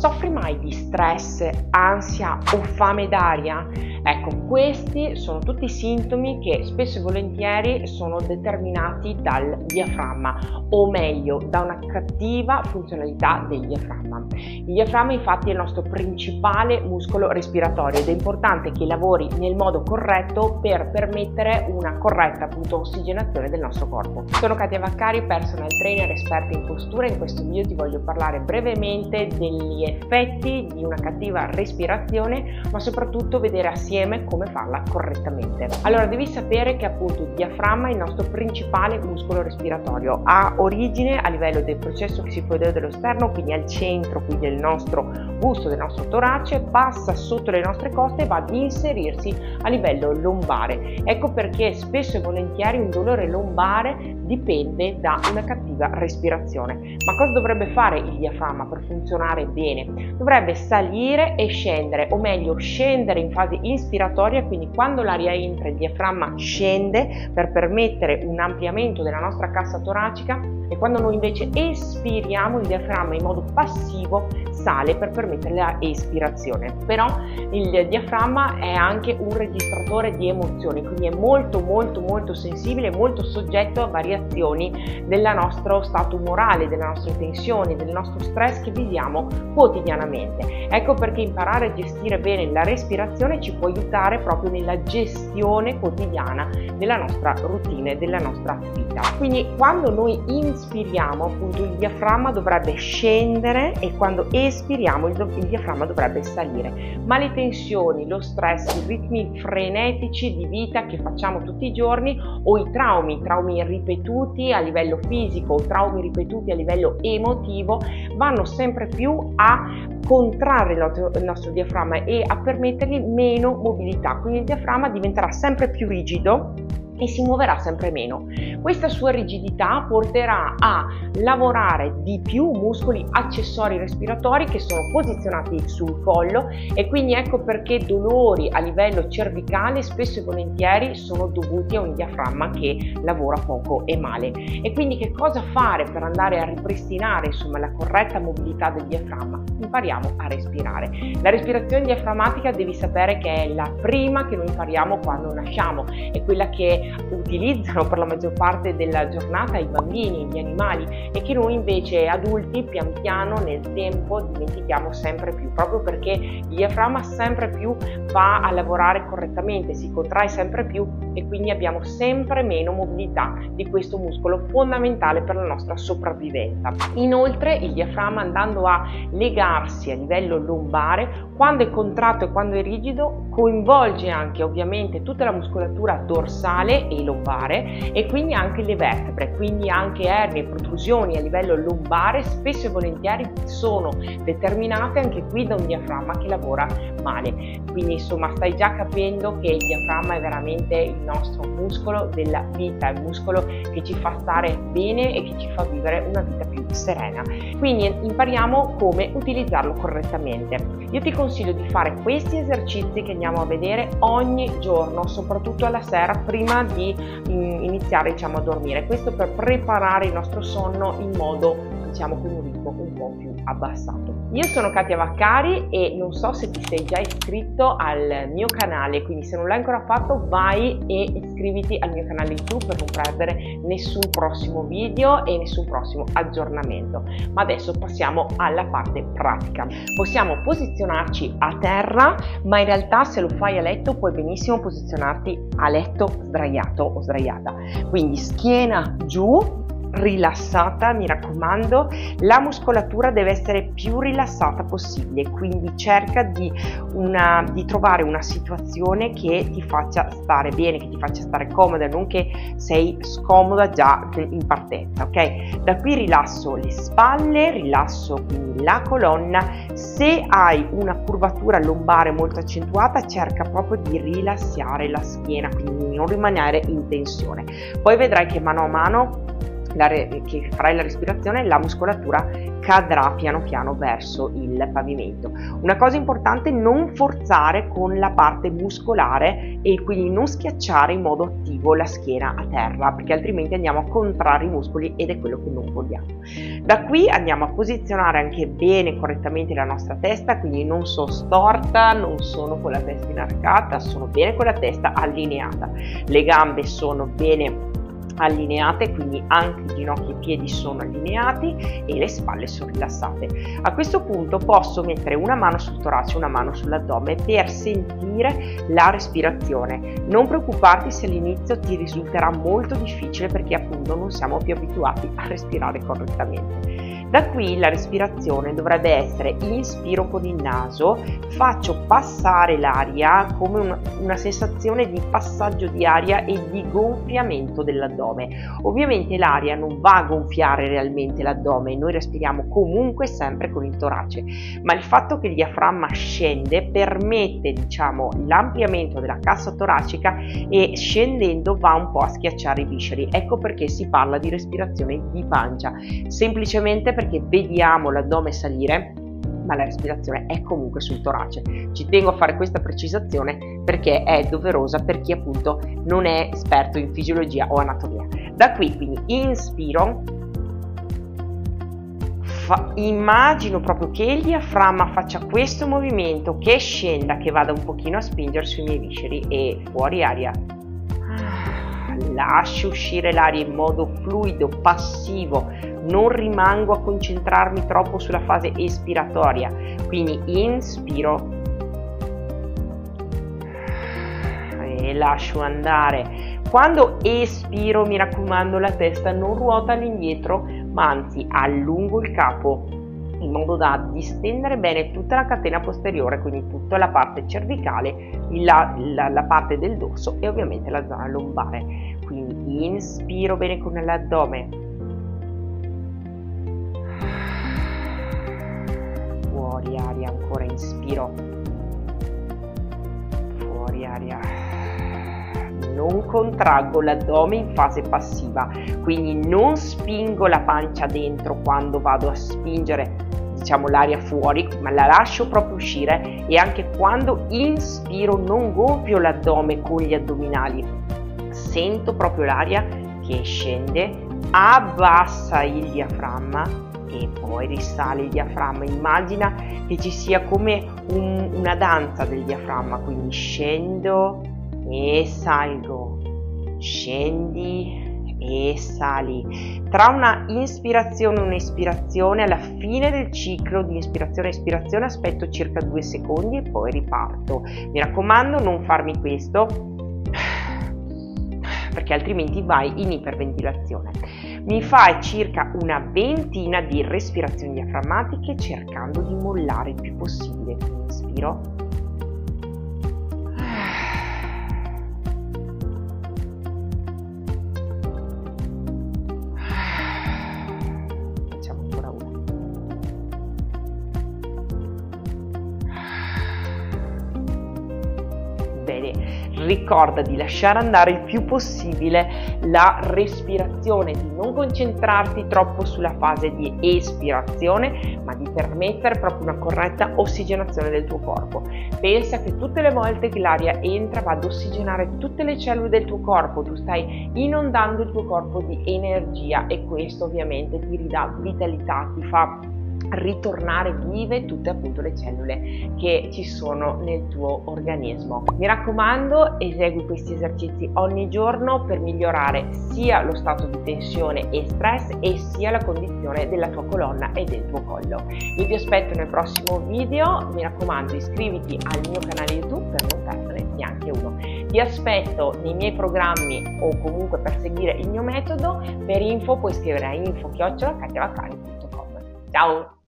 Soffri mai di stress, ansia o fame d'aria? Ecco, questi sono tutti sintomi che spesso e volentieri sono determinati dal diaframma, o meglio, da una cattiva funzionalità del diaframma. Il diaframma infatti è il nostro principale muscolo respiratorio ed è importante che lavori nel modo corretto per permettere una corretta ossigenazione del nostro corpo. Sono Katia Vaccari, personal trainer esperta in postura, e in questo video ti voglio parlare brevemente degli effetti di una cattiva respirazione, ma soprattutto vedere assieme come farla correttamente. Allora, devi sapere che appunto il diaframma è il nostro principale muscolo respiratorio, ha origine a livello del processo sifoideo dello sterno, quindi al centro qui del nostro busto, del nostro torace, passa sotto le nostre coste e va ad inserirsi a livello lombare. Ecco perché spesso e volentieri un dolore lombare dipende da una cattiva respirazione. Ma cosa dovrebbe fare il diaframma per funzionare bene? Dovrebbe salire e scendere, o meglio scendere in fase ispiratoria, quindi quando l'aria entra il diaframma scende per permettere un ampliamento della nostra cassa toracica, e quando noi invece espiriamo il diaframma in modo passivo sale per permettere la espirazione. Però il diaframma è anche un registratore di emozioni, quindi è molto sensibile, molto soggetto a variazioni del nostro stato umorale, delle nostre tensioni, del nostro stress che viviamo quotidianamente. Ecco perché imparare a gestire bene la respirazione ci può aiutare proprio nella gestione quotidiana della nostra routine, della nostra vita. Quindi quando noi inspiriamo, appunto, il diaframma dovrebbe scendere, e quando espiriamo il diaframma dovrebbe salire. Ma le tensioni, lo stress, i ritmi frenetici di vita che facciamo tutti i giorni, o i traumi ripetuti a livello fisico o traumi ripetuti a livello emotivo, vanno sempre più a contrarre il nostro diaframma e a permettergli meno mobilità. Quindi il diaframma diventerà sempre più rigido e si muoverà sempre meno. Questa sua rigidità porterà a lavorare di più muscoli accessori respiratori che sono posizionati sul collo, e quindi ecco perché dolori a livello cervicale spesso e volentieri sono dovuti a un diaframma che lavora poco e male. E quindi che cosa fare per andare a ripristinare la corretta mobilità del diaframma? Impariamo a respirare. La respirazione diaframmatica devi sapere che è la prima che noi impariamo quando nasciamo, è quella che utilizzano per la maggior parte della giornata i bambini, gli animali, e che noi invece adulti pian piano nel tempo dimentichiamo sempre più, proprio perché il diaframma sempre più va a lavorare correttamente, si contrae sempre più e quindi abbiamo sempre meno mobilità di questo muscolo fondamentale per la nostra sopravvivenza. Inoltre il diaframma, andando a legarsi a livello lombare, quando è contratto e quando è rigido, coinvolge anche ovviamente tutta la muscolatura dorsale e lombare, e quindi anche le vertebre, quindi anche ernie e protrusioni a livello lombare spesso e volentieri sono determinate anche qui da un diaframma che lavora male. Quindi insomma stai già capendo che il diaframma è veramente il nostro muscolo della vita, è il muscolo che ci fa stare bene e che ci fa vivere una vita più serena. Quindi impariamo come utilizzarlo correttamente. Io ti consiglio di fare questi esercizi che andiamo a vedere ogni giorno, soprattutto alla sera prima di iniziare a dormire. Questo per preparare il nostro sonno in modo con un ritmo un po' più abbassato. Io sono Katia Vaccari e non so se ti sei già iscritto al mio canale, quindi se non l'hai ancora fatto vai e iscriviti al mio canale YouTube per non perdere nessun prossimo video e nessun prossimo aggiornamento. Ma adesso passiamo alla parte pratica. Possiamo posizionarci a terra, ma in realtà se lo fai a letto puoi benissimo posizionarti a letto sdraiato o sdraiata. Quindi schiena giù, rilassata, mi raccomando, la muscolatura deve essere più rilassata possibile, quindi cerca di trovare una situazione che ti faccia stare bene, che ti faccia stare comoda, non che sei scomoda già in partenza, ok? Da qui rilasso le spalle, rilasso quindi la colonna. Se hai una curvatura lombare molto accentuata, cerca proprio di rilassare la schiena, quindi non rimanere in tensione. Poi vedrai che mano a mano che farai la respirazione, la muscolatura cadrà piano piano verso il pavimento. Una cosa importante: non forzare con la parte muscolare e quindi non schiacciare in modo attivo la schiena a terra, perché altrimenti andiamo a contrarre i muscoli ed è quello che non vogliamo. Da qui andiamo a posizionare anche bene correttamente la nostra testa, quindi non sono storta, non sono con la testa inarcata, sono bene con la testa allineata, le gambe sono bene allineate, quindi anche i ginocchi e i piedi sono allineati e le spalle sono rilassate. A questo punto posso mettere una mano sul torace, una mano sull'addome per sentire la respirazione. Non preoccuparti se all'inizio ti risulterà molto difficile, perché appunto non siamo più abituati a respirare correttamente. Da qui la respirazione dovrebbe essere: inspiro con il naso, faccio passare l'aria come una sensazione di passaggio di aria e di gonfiamento dell'addome. Ovviamente l'aria non va a gonfiare realmente l'addome, noi respiriamo comunque sempre con il torace, ma il fatto che il diaframma scende permette, diciamo, l'ampliamento della cassa toracica e scendendo va un po' a schiacciare i visceri. Ecco perché si parla di respirazione di pancia, semplicemente perché vediamo l'addome salire, ma la respirazione è comunque sul torace. Ci tengo a fare questa precisazione perché è doverosa per chi appunto non è esperto in fisiologia o anatomia. Da qui quindi inspiro, immagino proprio che il diaframma faccia questo movimento, che scenda, che vada un pochino a spingere sui miei visceri, e fuori aria. Lascio uscire l'aria in modo fluido, passivo, non rimango a concentrarmi troppo sulla fase espiratoria. Quindi inspiro e lascio andare. Quando espiro, mi raccomando, la testa non ruota all'indietro, ma anzi allungo il capo in modo da distendere bene tutta la catena posteriore, quindi tutta la parte cervicale, la parte del dorso e ovviamente la zona lombare. Quindi inspiro bene con l'addome, fuori aria, ancora inspiro, fuori aria. Non contraggo l'addome in fase passiva, quindi non spingo la pancia dentro quando vado a spingere, diciamo, l'aria fuori, ma la lascio proprio uscire. E anche quando inspiro non gonfio l'addome con gli addominali, sento proprio l'aria che scende, abbassa il diaframma e poi risale il diaframma. Immagina che ci sia come una danza del diaframma, quindi scendo e salgo, scendi e sali. Tra una inspirazione e un'espirazione, alla fine del ciclo di inspirazione e espirazione aspetto circa 2 secondi e poi riparto. Mi raccomando, non farmi questo, perché altrimenti vai in iperventilazione. Mi fai circa una ventina di respirazioni diaframmatiche, cercando di mollare il più possibile. Inspiro, facciamo ancora una. Bene, ricorda di lasciare andare il più possibile la respirazione, di non concentrarti troppo sulla fase di espirazione, ma di permettere proprio una corretta ossigenazione del tuo corpo. Pensa che tutte le volte che l'aria entra va ad ossigenare tutte le cellule del tuo corpo, tu stai inondando il tuo corpo di energia e questo ovviamente ti ridà vitalità, ti fa ritornare vive tutte appunto le cellule che ci sono nel tuo organismo. Mi raccomando, esegui questi esercizi ogni giorno per migliorare sia lo stato di tensione e stress e sia la condizione della tua colonna e del tuo collo. Io ti aspetto nel prossimo video, mi raccomando iscriviti al mio canale YouTube per non perdere neanche uno. Ti aspetto nei miei programmi o comunque per seguire il mio metodo. Per info puoi scrivere a info@katiavacari.com. Ciao!